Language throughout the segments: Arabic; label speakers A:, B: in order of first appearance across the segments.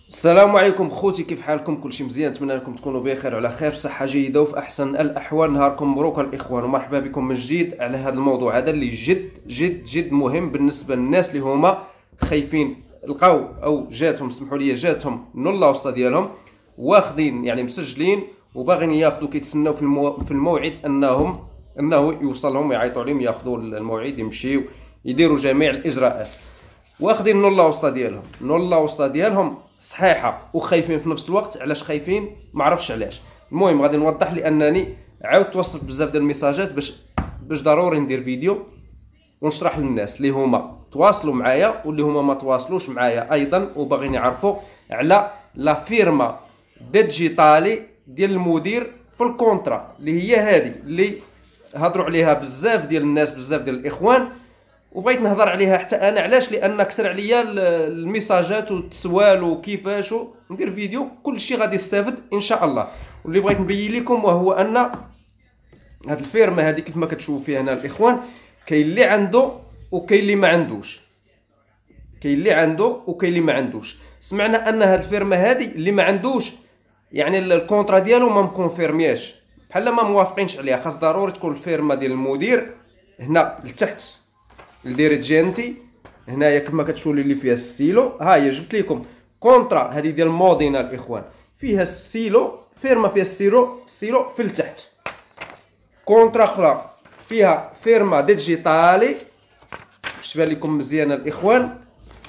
A: السلام عليكم خوتي، كيف حالكم؟ كلشي مزيان؟ نتمنى لكم تكونوا بخير وعلى خير بصحه جيده وفي احسن الاحوال. نهاركم مبروك الاخوان، ومرحبا بكم من جديد على هذا الموضوع هذا اللي جد جد جد مهم بالنسبه للناس اللي هما خايفين لقاو او جاتهم، سمحوا لي، جاتهم نولا وسطى ديالهم واخدين يعني مسجلين وباغيين ياخذوا، كيتسناو في الموعد انه يوصلهم، يعيطوا عليهم ياخذوا الموعد، يمشيو يديروا جميع الاجراءات، واخدين نولا وسطى ديالهم. نولا وسطى ديالهم صحيحه وخايفين في نفس الوقت. علاش خايفين؟ ما عرفش علاش. المهم غادي نوضح، لانني عاود توصلت بزاف ديال الميساجات باش ضروري ندير فيديو ونشرح للناس اللي هما تواصلوا معايا واللي هما ما تواصلوش معايا ايضا وباغيين يعرفوا على لا فيرما ديجيتالي ديال المدير في الكونترا، اللي هي هذه اللي هضروا عليها بزاف ديال الناس، بزاف ديال الاخوان، وبغيت نهضر عليها حتى انا. علاش؟ لان كثر عليا الميساجات والتسوال وكيفاش ندير فيديو، كل شيء غادي يستافد ان شاء الله. واللي بغيت نبين لكم وهو ان هاد الفيرما هذه كيف ما كتشوفوا فيها هنا الاخوان، كاين اللي عنده وكاين اللي ما عندوش. كاين اللي عنده وكاين اللي ما عندوش. سمعنا ان هاد الفيرما هذه اللي ما عندوش يعني الكونطرا ديالو ما مكونفيرمياش، بحال ما موافقينش عليها. خاص ضروري تكون الفيرما ديال المدير هنا لتحت الديريجنتي، هنايا كما كتشوفوا اللي فيها الستيلو. ها هي جبت لكم كونترا هذه ديال مودينا الاخوان، فيها الستيلو، فيرما فيها ستيلو في التحت. كونترا اخرى فيها فيرما ديجيتالي، باش تبان لكم مزيانه الاخوان،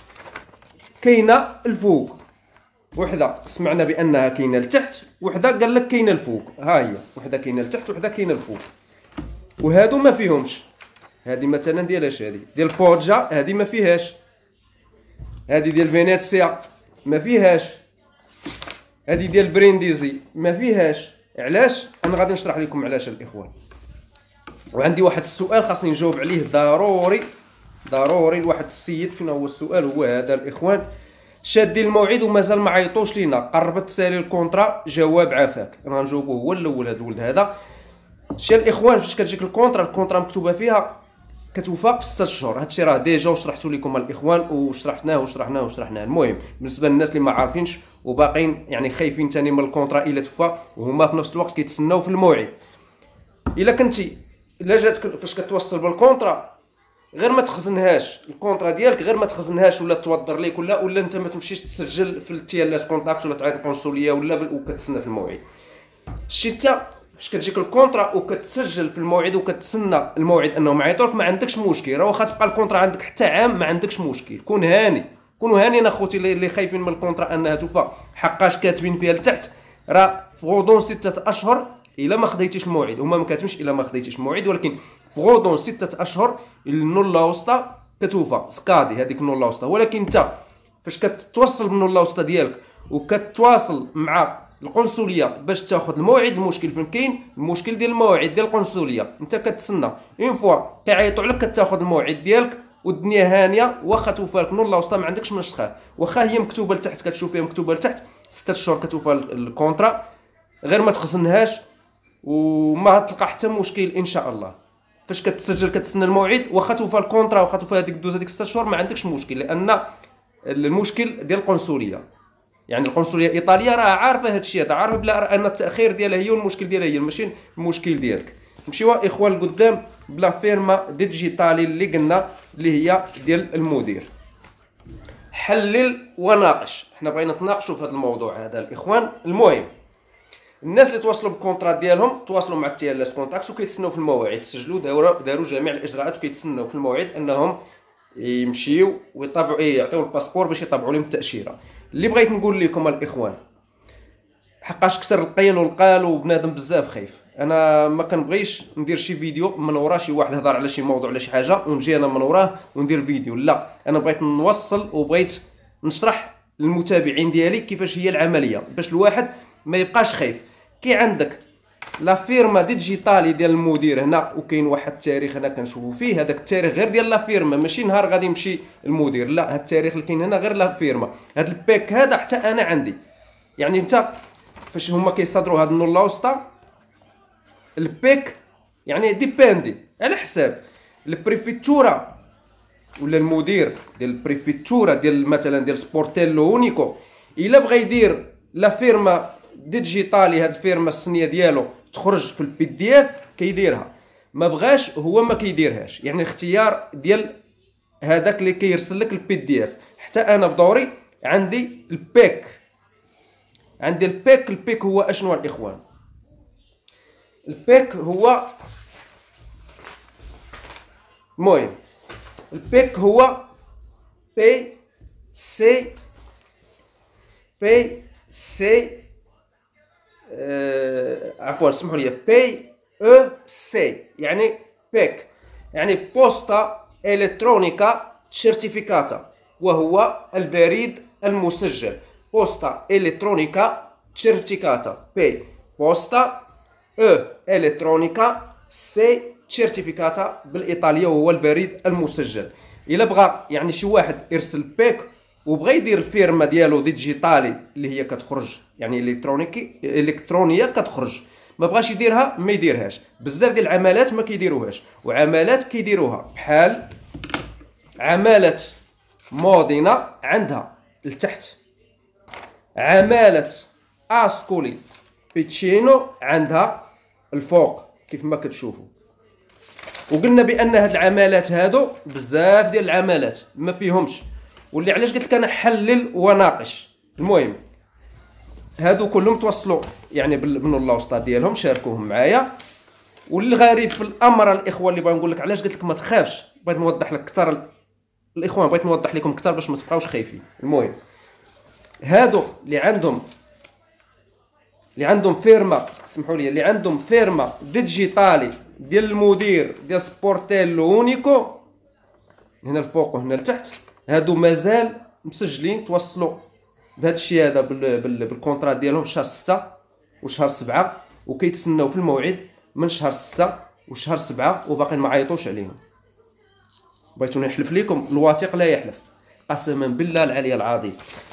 A: كاينه الفوق. وحده سمعنا بانها كاينه لتحت، وحده قال لك كاينه الفوق. ها هي وحده كاينه لتحت وحده كاينه الفوق، وهادو ما فيهمش. هذه مثلا ديال اش؟ هذه ديال فورجا، هذه ما فيهاش. هذه ديال فينيسيا ما فيهاش. هذه ديال برينديزي ما فيهاش. علاش؟ انا غادي نشرح لكم علاش الاخوان. وعندي واحد السؤال خاصني نجاوب عليه ضروري لواحد السيد. فين هو السؤال؟ هو هذا الاخوان. شادين الموعد ومازال ما عيطوش لينا، قربت تسالي الكونطرا، جواب عافاك. انا غنجاوبو هو الاول، هذا الولد هذا. شتي الاخوان، فاش كتجيك الكونطرا مكتوبه فيها كتوفى في 6 شهور. هادشي راه ديجا وشرحتو لكم الاخوان، وشرحناه. المهم بالنسبه للناس اللي ما عارفينش وباقيين يعني خايفين ثاني من الكونطرا الا توفى وهما في نفس الوقت كيتسناو في الموعد، الا جاتك فاش كتوصل بالكونطرا غير ما تخزنهاش الكونطرا ديالك، غير ما تخزنهاش ولا توضر ليك ولا انت ما تمشيش تسجل في التيلاس كونتاكت ولا تعيط القنصليه وكتسنى في الموعد. شتي انت فاش كتجيك الكونطرا وكتسجل في الموعد وكتسنى الموعد انهم يعيطوك، ما عندكش مشكل. راه واخا تبقى الكونطرا عندك حتى عام ما عندكش مشكل. كونوا هانيين اخوتي اللي خايفين من الكونطرا انها توفى، حقاش كاتبين فيها لتحت راه في غضون 6 اشهر الا ما خديتيش الموعد. هما ما كاتبينش الا ما خديتيش الموعد، ولكن في غضون 6 اشهر النولا وسطى كتوفى سكادي هذيك النولا وسطى. ولكن انت فاش كتوصل بالنولا وسطى ديالك وكتواصل مع القنصليه باش تاخذ الموعد، المشكل فين كاين؟ المشكل ديال الموعد ديال القنصليه. انت كتسنى اون فوا كيعيطوا عليك كتاخذ الموعد ديالك والدنيا هانيه. واخا توفى لك نولا وسطى ما عندكش مناش تخاف، واخا هي مكتوبه لتحت، كتشوف فيها مكتوبه لتحت 6 شهور كتوفى الكونطرا، غير ما تخزنهاش وما تلقى حتى مشكل ان شاء الله. فاش كتسجل كتسنى الموعد، واخا توفى الكونطرا، واخا توفى هذيك دوز هذيك 6 شهور ما عندكش مشكل، لان المشكل ديال القنصليه. يعني القنصليه الايطاليه راه عارفه هذا الشيء هذا، عارفه بلا ان التاخير ديالها هي والمشكل ديالها هي، ماشي المشكل ديالك. نمشيو اخوان القدام بلا فيرما ديجيتالي اللي قلنا اللي هي ديال المدير. حلل وناقش، حنا بغينا نتناقشوا في هذا الموضوع هذا الاخوان. المهم الناس اللي تواصلوا بالكونطرا ديالهم تواصلوا مع التيلاس كونتاكس وكيتسناو في المواعيد، سجلوا داروا جميع الاجراءات وكيتسناو في الموعد انهم يمشيو ويطبعوا يعطيو الباسبور باش يطبعوا لهم التاشيره. اللي بغيت نقول لكم الاخوان، حقاش كسر القيل والقال وبنادم بزاف خايف. انا ما كنبغيش ندير شي فيديو من ورا شي واحد هضر على شي موضوع ولا شي حاجه ونجي انا من وراه وندير فيديو. لا، انا بغيت نوصل وبغيت نشرح للمتابعين ديالي كيفاش هي العمليه باش الواحد ما يبقاش خايف. كي عندك لا فيرما ديجيتالي ديال المدير هنا، وكاين واحد التاريخ هنا كنشوفوا فيه، هذاك التاريخ غير ديال لا فيرما، ماشي نهار غادي يمشي المدير، لا، هذا التاريخ اللي كاين هنا غير لا فيرما. هذا البيك هذا حتى انا عندي. يعني انت فاش هما كيصدروا هاد النولا وسطى البيك يعني ديباندي على حساب البريفيتورا ولا المدير ديال البريفيتورا ديال مثلا ديال سبورتيلو اونيكو الا بغى يدير لا فيرما ديجيتالي، هاد الفيرما السنيه ديالو تخرج في البي دي اف كيديرها، ما بغاش هو ما كيديرهاش. يعني الاختيار ديال هذاك اللي كيرسل لك البي دي اف. حتى انا بدوري عندي البيك، البيك هو اشنو الاخوان؟ البيك هو المهم البيك هو بي سي عفوا اسمحوا لي، بي او سي، يعني بيك يعني بوستا الكترونيكا سيرتيفيكاتا، وهو البريد المسجل. بوستا الكترونيكا سيرتيفيكاتا، بي بوستا، او الكترونيكا، سي سيرتيفيكاتا بالايطاليه، وهو البريد المسجل. الا بغى يعني شي واحد يرسل بيك وبغى يدير الفيرما ديالو ديجيتالي اللي هي كتخرج يعني الكترونيه كتخرج، ما بغاش يديرها ما يديرهاش. بزاف ديال العمالات ما كيديروهاش، وعمالات كيديروها، بحال عماله مودينا عندها لتحت، عماله اسكولي بيتشينو عندها الفوق كيف ما كتشوفوا. وقلنا بان هاد العمالات هادو بزاف ديال العمالات ما فيهمش، واللي علاش قلت لك انا حلل وناقش. المهم هادو كلهم توصلوا يعني بنوا الوسطى ديالهم، شاركوهم معايا. والغريب في الامر الاخوه اللي بغا نقول لك علاش قلت لك ما تخافش، بغيت نوضح لك اكثر الاخوان، بغيت نوضح لكم اكثر باش ما تبقاوش خايفين. المهم هادو اللي عندهم فيرما، سمحوا لي، اللي عندهم فيرما ديجيتالي ديال المدير ديال سبورتيلو اونيكو هنا الفوق وهنا لتحت، هادو مازال مسجلين توصلوا بهذا الشيء هذا بالكونطرا ديالهم في شهر 6 وشهر 7، وكيتسناو في الموعد من شهر 6 وشهر 7 وباقيين ما عيطوش عليهم. بغيتو نحلف لكم، الواثق لا يحلف، قسما بالله العلي العظيم،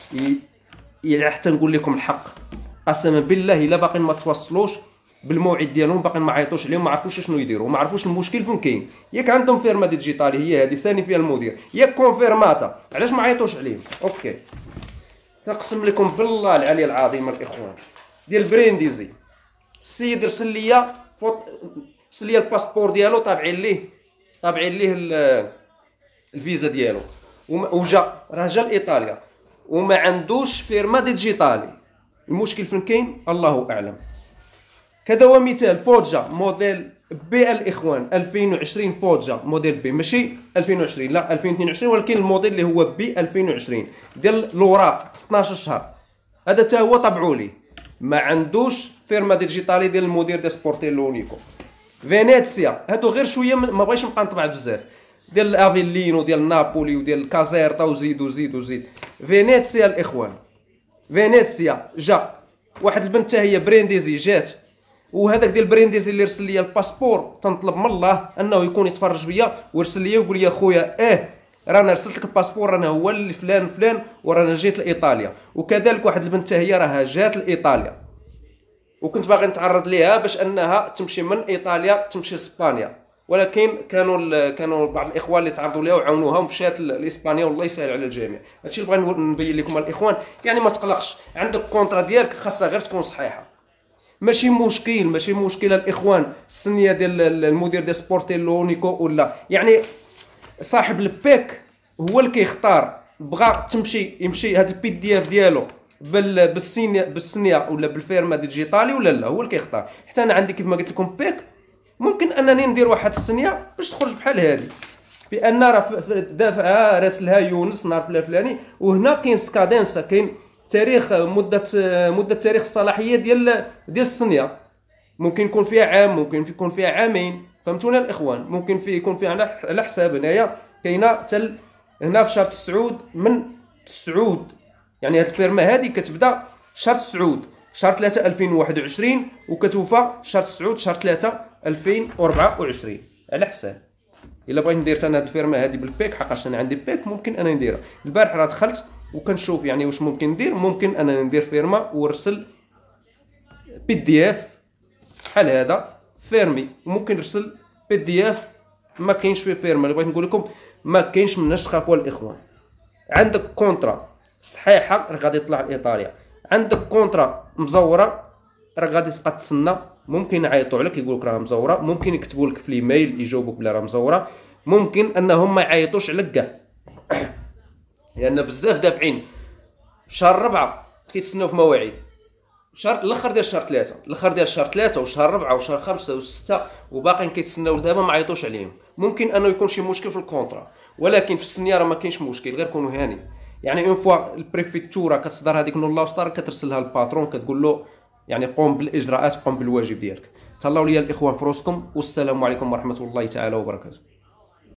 A: حتى نقول لكم الحق، قسما بالله الا باقيين ما توصلوش بالموعد ديالهم، باقيين ما عيطوش عليهم، ما عرفوش شنو يديروا، ما عرفوش المشكل فين كاين. ياك عندهم فيرما ديجيتالي هي هذه ثاني فيها المدير، ياك كونفيرماتا، علاش ما عيطوش عليهم؟ اوكي، تقسم لكم بالله العلي العظيم الاخوان ديال برينديزي، السيد رسل لي رسل لي الباسبور ديالو طابعين ليه الفيزا ديالو، وجا راه جا لايطاليا وما عندوش فيرما ديجيتالي. المشكل فين كاين؟ الله اعلم. كذا هو مثال فوجا موديل بي الاخوان 2020، فوجا موديل بي ماشي 2020 لا 2022، ولكن الموديل اللي هو بي 2020 ديال الاوراق 12 شهر، هذا تا هو طبعوا ليه ما عندوش فيرما ديجيتالي ديال المدير ديال سبورتيلو اونيكو. فينيسيا هادو غير شويه، ما بغيتش نبقى نطبع بزاف، ديال افيلينو ديال نابولي وديال كازيرتا وزيد. فينيسيا الاخوان، فينيسيا جا واحد البنت حتى هي برينديزي جات، وهذاك ديال برينديزي اللي رسل لي الباسبور تنطلب من الله انه يكون يتفرج فيا ويرسل لي ويقول لي خويا رانا رسلت لك الباسبور، رانا هو اللي فلان ورانا جيت لايطاليا. وكذلك واحد البنت هي راها جات لايطاليا، وكنت باغي نتعرض ليها باش انها تمشي من ايطاليا تمشي لاسبانيا، ولكن كانوا بعض الاخوان اللي تعرضوا ليها وعاونوها ومشات لاسبانيا، والله يسهل على الجميع. هادشي اللي بغيت نبين لكم الاخوان، يعني ما تقلقش، عندك كونطرا ديالك خاصها غير تكون صحيحه، ماشي مشكل الاخوان. السنيه ديال المدير ديال سبورتيلو اونيكو ولا يعني صاحب البيك هو اللي كيختار، بغى يمشي هذا البي دي اف ديالو بالسنيه ولا بالفيرما ديجيتالي ولا لا، هو اللي كيختار. حتى انا عندي كيف ما قلت لكم بيك، ممكن انني ندير واحد السنيه باش تخرج بحال هذه، بان راه دافعها راسلها يونس نهار الفلاني، وهنا كاين سكادنسا، كاين تاريخ مده تاريخ الصلاحيه ديال السنيه، ممكن يكون فيها عام، ممكن يكون فيها عامين، فهمتونا الاخوان؟ ممكن يكون فيها على حساب. هنايا كاينه هنا في شهر تسعود، من تسعود يعني هاد الفيرما هادي كتبدا شهر تسعود شهر 3 2021 وكتوفى شهر تسعود شهر 3 2024 على حساب. الا بغيت ندير انا هاد الفيرما هادي بالبيك، حقاش انا عندي بيك، ممكن انا نديرها. البارح راه دخلت وكنشوف يعني واش ممكن ندير، ممكن انا ندير فيرما ونرسل بي دي اف بحال هذا فيرمي، وممكن نرسل بي دي اف ما كاينش فيه فيرما. اللي بغيت نقول لكم ما كاينش مناش تخافوا الاخوان، عندك كونطرا صحيحه راه غادي يطلع لايطاليا. عندك كونترا مزوره راه غادي تبقى تسنى، ممكن يعيطوا عليك يقول لك راه مزوره، ممكن يكتبوا لك في الايميل يجاوبوك بلا راه مزوره، ممكن انهم ما يعيطوش عليك كاع، لان بزاف دافعين شهر 4 كيتسناو في مواعيد، شهر الاخر ديال شهر 3 الاخر ديال شهر 3 وشهر 4 وشهر 5 و6 وباقيين كيتسناو دابا ما عيطوش عليهم. ممكن انه يكون شي مشكل في الكونطرا، ولكن في السنياره ما كاينش مشكل، غير كونوا هاني. يعني اون فوا البريفيكتورا كتصدر هذيك نولاوستار كترسلها للباترون كتقول له يعني قوم بالاجراءات، قوم بالواجب ديالك. تهلاو ليا الاخوان في روسكم، والسلام عليكم ورحمه الله تعالى وبركاته.